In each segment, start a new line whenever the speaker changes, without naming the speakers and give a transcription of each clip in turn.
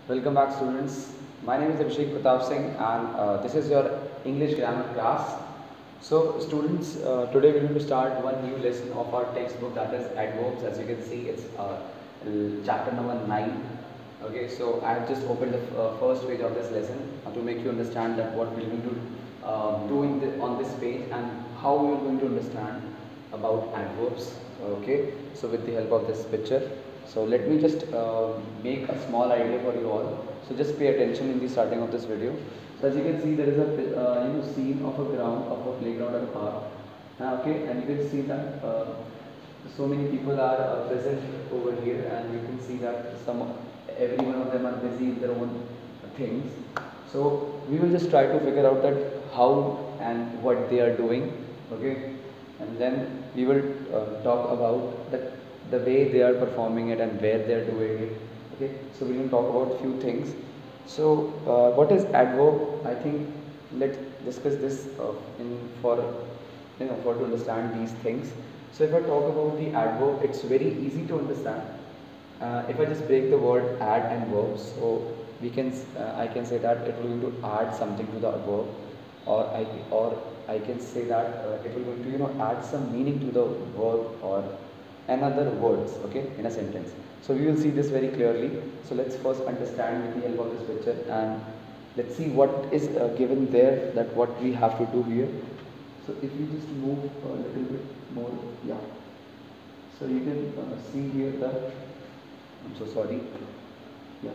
Welcome back, students. My name is Abhishek Pratap Singh, and this is your English grammar class. So, students, today we're going to start one new lesson of our textbook, that is adverbs. As you can see, it's chapter number 9. Okay, so I have just opened the first page of this lesson to make you understand that what we're going to do on this page and how we are going to understand about adverbs. Okay, so with the help of this picture. So let me just make a small idea for you all. So just pay attention in the starting of this video. So as you can see, there is a scene of a ground, of a playground at a park. Okay, and you can see that so many people are present over here, and you can see that every one of them are busy in their own things. So we will just try to figure out that how and what they are doing. Okay, and then we will talk about the way they are performing it and where they are doing it. Okay, so we will talk about few things. So what is adverb? I think let's discuss this in for for to understand these things. So if I talk about the adverb, it's very easy to understand. If I just break the word add and verb, so we can I can say that it will going to add something to the verb, or I can say that it will going to add some meaning to the verb or another words, okay, in a sentence. So we will see this very clearly. So let's first understand with the help of this picture, and let's see what is given there, that what we have to do here. So if you just move a little bit more, yeah. So you can see here that, I'm so sorry, yeah.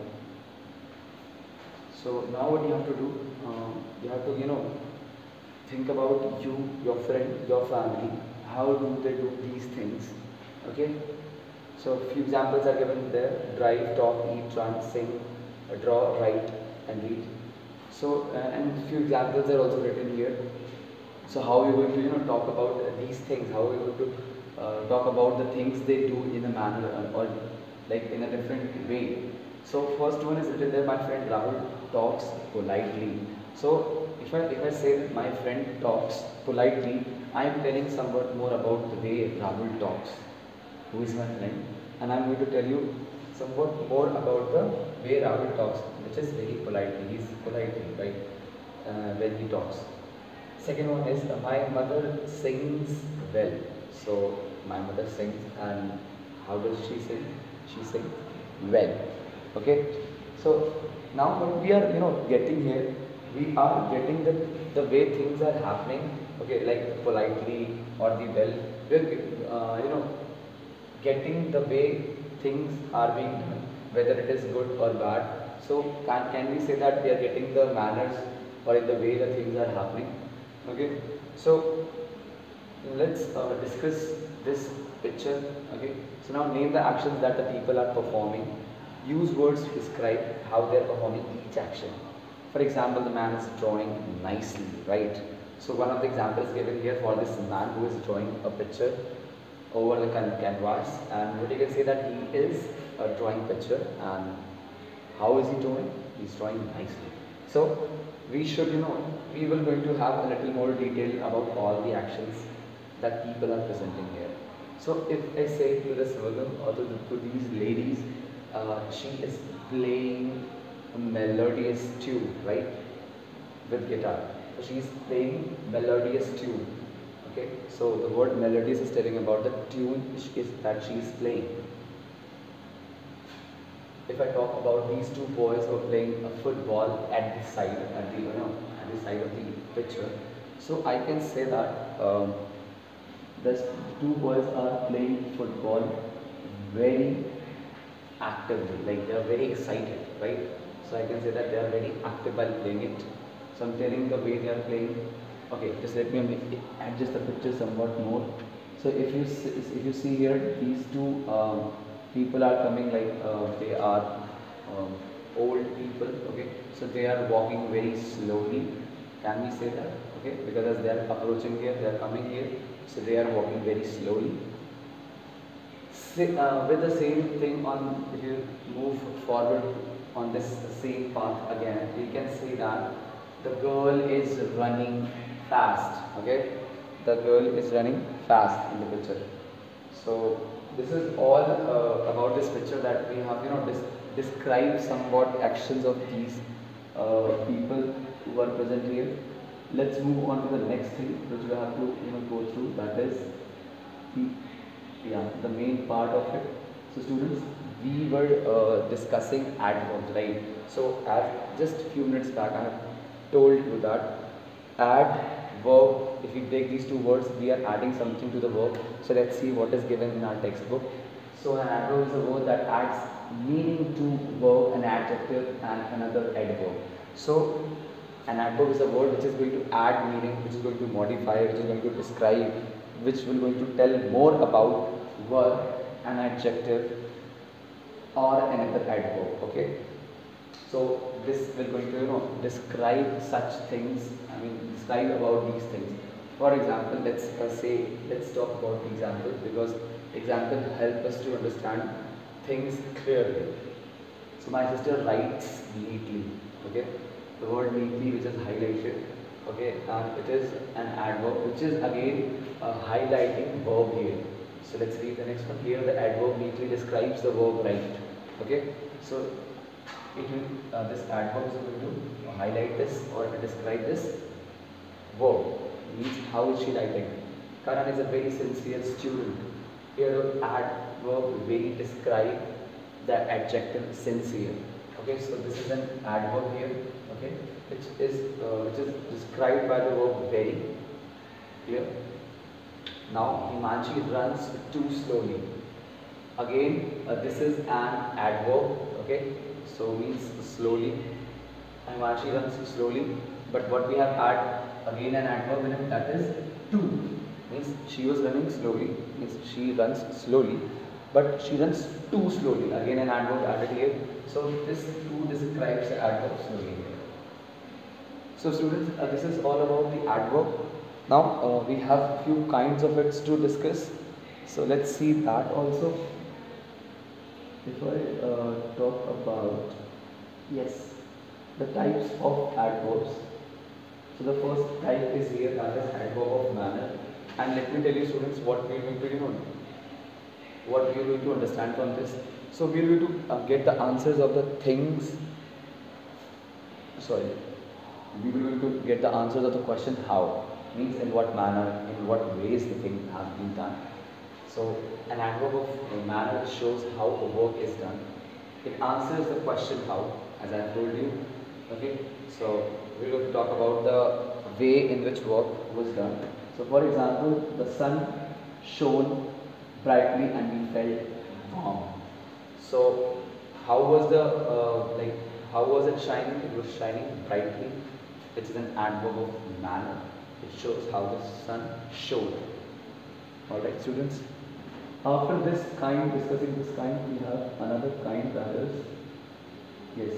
So now what you have to do, you have to think about you, your friend, your family. How do they do these things? Okay. So few examples are given there: drive, talk, eat, run, sing, draw, write, and read. So and few examples are also written here. So how are we going to talk about these things? How are we going to talk about the things they do in a manner or like in a different way? So first one is written there: my friend Rahul talks politely. So if I say that my friend talks politely, I am telling somewhat more about the way Rahul talks, who is my friend, and I am going to tell you somewhat more about the way Rahul talks, which is very politely. He is politely, right, when he talks. Second one is my mother sings well. So my mother sings, and how does she sing? She sings well. Okay. So now what we are getting here, we are getting the way things are happening. Okay, like politely or the well. We are getting the way things are being done, whether it is good or bad. So can we say that we are getting the manners or in the way the things are happening? Okay, so let's discuss this picture. Okay, so now name the actions that the people are performing. Use words to describe how they are performing each action. For example, the man is drawing nicely, right? So one of the examples given here for this man who is drawing a picture over the canvas, and what you can say that he is drawing picture, and how is he drawing? He's drawing nicely. So we should, we will going to have a little more detail about all the actions that people are presenting here. So if I say to this woman or to these ladies, she is playing a melodious tune, right, with guitar. So she is playing melodious tune. Okay, so the word melodious is telling about the tune that she is playing. If I talk about these two boys who are playing a football at the side, at the side of the picture, so I can say that the two boys are playing football very actively, like they are very excited, right? So I can say that they are very active while playing it. So I'm telling the way they are playing. Okay, just let me adjust the picture somewhat more. So if you see here, these two people are coming, like they are old people. Okay, so they are walking very slowly. Can we say that? Okay, because as they are approaching here, they are coming here, so they are walking very slowly. With the same thing on, if you move forward on this same path again, we can see that the girl is running fast. Okay, the girl is running fast in the picture. So this is all about this picture that we have describe somewhat actions of these people who are present here. Let's move on to the next thing which we have to go through, that is the the main part of it. So students, we were discussing adverbs, right? So as just few minutes back I have told you that add verb, if we take these two words, we are adding something to the verb. So let's see what is given in our textbook. So an adverb is a word that adds meaning to verb, an adjective and another adverb. So an adverb is a word which is going to add meaning, which is going to modify, which is going to describe, which will going to tell more about verb, an adjective or another adverb. Okay. So this will going to describe such things. I mean describe about these things. For example, let's talk about example, because example help us to understand things clearly. So my sister writes neatly. Okay, the word neatly which is highlighted. Okay, and it is an adverb which is again a highlighting verb here. So let's read the next one. Here the adverb neatly describes the verb right. Okay, so it will this adverb is going to highlight this or describe this verb. Means how is she writing? Karan is a very sincere student. Here the adverb very describe the adjective sincere. Okay, so this is an adverb here. Okay, which is described by the verb very. Here. Now Himanshi runs too slowly. Again, this is an adverb. Okay, so means slowly. Himanshi runs slowly. But what we have had again an adverb in it, that is too. Means she was running slowly. Means she runs slowly, but she runs too slowly. Again an adverb added here. So this too describes the adverb slowly here. So students, this is all about the adverb. Now we have few kinds of it to discuss. So let's see that also. If I talk about, yes, the types of adverbs. So the first type is here, that is adverb of manner. And let me tell you students what we are going to what we are going to understand from this. So we are going to get the answers of the things. Sorry, we will going to get the answers of the question how. Means in what manner, in what ways the thing has been done. So an adverb of manner shows how a work is done. It answers the question how, as I have told you. Okay, so we are going to talk about the way in which work was done. So for example, the sun shone brightly and we felt warm. So how was the how was it shining? It was shining brightly. It is an adverb of manner. It shows how the sun shone. Alright students. After this kind, discussing this kind, we have another kind, that is, yes.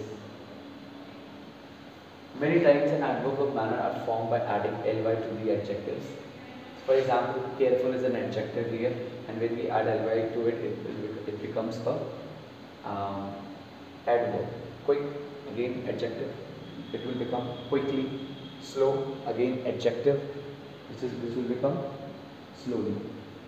Many times an adverb of manner are formed by adding ly to the adjectives. For example, careful is an adjective here, and when we add ly to it, it becomes a adverb. Quick, again adjective. It will become quickly. Slow, again adjective. This will become slowly.